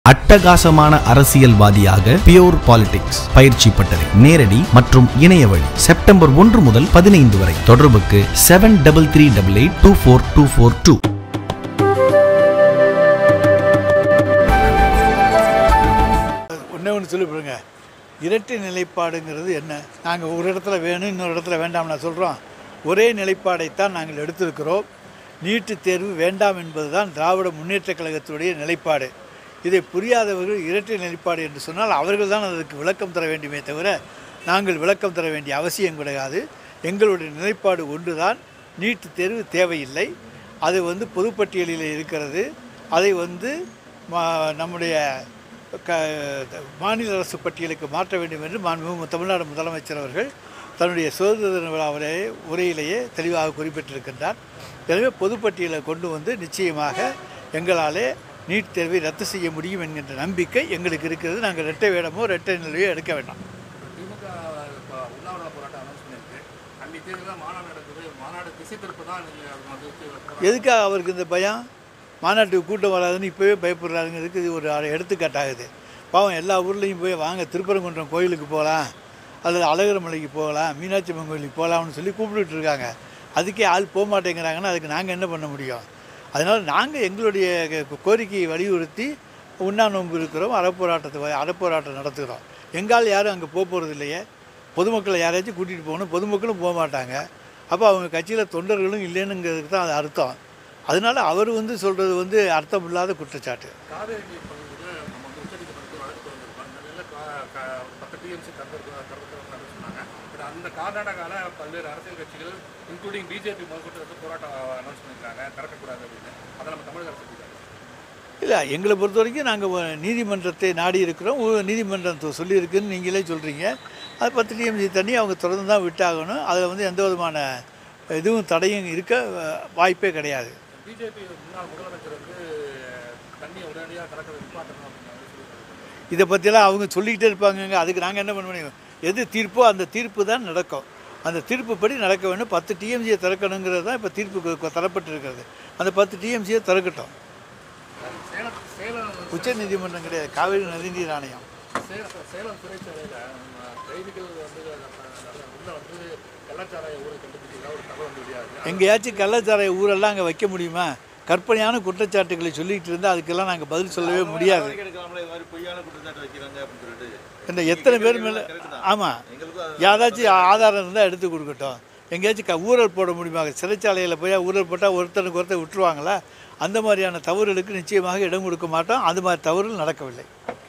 அட்டகாசமான அரசியல்வாதியாக pure politics பயிற்சி பட்டறை நேரடி மற்றும் இணைய வழி செப்டம்பர் 1 முதல் 15 வரை தொடர்புக்கு 7338824242. ஒன்று சொல்லிவிடுங்க, இரட்டை நிலைப்பாடுங்கிறது என்ன? நாங்கள் ஒரு இடத்துல வேணும் இன்னொரு இடத்துல வேண்டாம்னா சொல்கிறோம். ஒரே நிலைப்பாடைத்தான் நாங்கள் எடுத்திருக்கிறோம். நீட்டு தேர்வு வேண்டாம் என்பதுதான் திராவிட முன்னேற்றக் கழகத்துடைய நிலைப்பாடு. இதை புரியாதவர்கள் இரட்டை நிலைப்பாடு என்று சொன்னால் அவர்கள் தான் அதற்கு விளக்கம் தர வேண்டுமே தவிர நாங்கள் விளக்கம் தர வேண்டிய அவசியம் கிடையாது. எங்களுடைய நிலைப்பாடு ஒன்று தான், நீட்டு தேர்வு தேவையில்லை. அது பொதுப்பட்டியலில் இருக்கிறது. அதை நம்முடைய மாநில அரசு பட்டியலுக்கு மாற்ற வேண்டும் என்று தமிழ்நாடு முதலமைச்சர் அவர்கள் தன்னுடைய சுதந்திர தின விழாவிலே உரையிலேயே தெளிவாக குறிப்பிட்டிருக்கின்றார். எனவே பொதுப்பட்டியலை கொண்டு நிச்சயமாக எங்களாலே நீட் தேர்வை ரத்து செய்ய முடியும் என்கின்ற நம்பிக்கை எங்களுக்கு இருக்கிறது. நாங்கள் இரட்டை வேடமோ இரட்டை நிலையோ எடுக்க வேண்டாம். எதுக்காக அவருக்கு இந்த பயம்? மாநாட்டுக்கு கூட்டம் வராதுன்னு இப்போவே பயப்படுறாருங்கிறதுக்கு இது ஒரு எடுத்துக்காட்டாகுது. பாவம் எல்லா ஊர்லேயும் போய் வாங்க திருப்பரங்குன்றம் கோயிலுக்கு போகலாம், அல்லது அழகர் மலைக்கு போகலாம், மீனாட்சி அம்மன் கோயிலுக்கு போகலாம்னு சொல்லி கூப்பிட்டுட்டு இருக்காங்க. அதுக்கே ஆள் போக மாட்டேங்கிறாங்கன்னா அதுக்கு நாங்கள் என்ன பண்ண முடியும்? அதனால் நாங்கள் எங்களுடைய கோரிக்கையை வலியுறுத்தி உண்ணாநோன்பு இருக்கிறோம், அறப்போராட்டம் நடத்துகிறோம். எங்கால் யாரும் அங்கே போகிறது இல்லையே. பொதுமக்களை யாரையாச்சும் கூட்டிகிட்டு போகணும், பொதுமக்களும் போக மாட்டாங்க. அப்போ அவங்க கட்சியில் தொண்டர்களும் இல்லைன்னுங்கிறதுக்கு தான் அது அர்த்தம். அதனால் அவர் சொல்கிறது அர்த்தம் இல்லாத குற்றச்சாட்டு. அந்த கர்நாடகாவில் பல்வேறு அரசியல் கட்சிகள் இன்க்ளூடிங் பிஜேபி முதற்கொண்டு போராட்டம் அனௌன்ஸ் பண்ணியிருக்காங்க, திறக்கக்கூடாது அப்படின்னு. அதை நம்ம தமிழக அரசு இல்லை, எங்களை பொறுத்த வரைக்கும் நாங்கள் நீதிமன்றத்தை நாடி இருக்கிறோம். நீதிமன்றம் சொல்லியிருக்குன்னு நீங்களே சொல்கிறீங்க. அது 10 TMC தண்ணி அவங்க தொடர்ந்து தான் விட்டாகணும். அதில் எந்த விதமான இதுவும் தடையும் இருக்க வாய்ப்பே கிடையாது. பிஜேபி முன்னாள் முதலமைச்சர் தண்ணியை உடனடியாக திறக்க நிப்பாட்டணும் அப்படின்னு இதை பற்றியெல்லாம் அவங்க சொல்லிக்கிட்டே இருப்பாங்க. அதுக்கு நாங்கள் என்ன பண்ண முடியும்? எது தீர்ப்போ அந்த தீர்ப்பு தான் நடக்கும். அந்த தீர்ப்புப்படி நடக்க வேண்டும். 10 TMC திறக்கணுங்கிறது தான் இப்போ தீர்ப்பு தரப்பட்டு இருக்கிறது. அந்த 10 TMC திறக்கட்டும். உச்ச நீதிமன்றம் கிடையாது, காவிரி நதிநீர் ஆணையம். சேலம் சிறைச்சாலையில் கைதிகள் கள்ளச்சாராய ஊரை கண்டுபிடிச்சா ஒரு தகவல் முடியாது. எங்கேயாச்சும் கள்ளச்சாராய ஊரெல்லாம் அங்கே வைக்க முடியுமா? கற்பனையான குற்றச்சாட்டுகளை சொல்லிகிட்டு இருந்தால் அதுக்கெல்லாம் நாங்கள் பதில் சொல்லவே முடியாது. இந்த எத்தனை பேர் மேலே? ஆமாம், யாராச்சும் ஆதாரம் இருந்தால் எடுத்து கொடுக்கட்டும். எங்கேயாச்சும் ஊழல் போட முடியுமா? சிறைச்சாலையில் போய் ஊழல் போட்டால் ஒருத்தருக்கு ஒருத்தர் விட்டுருவாங்களா? அந்த மாதிரியான தவறுகளுக்கு நிச்சயமாக இடம் கொடுக்க மாட்டோம். அது மாதிரி தவறுகள் நடக்கவில்லை.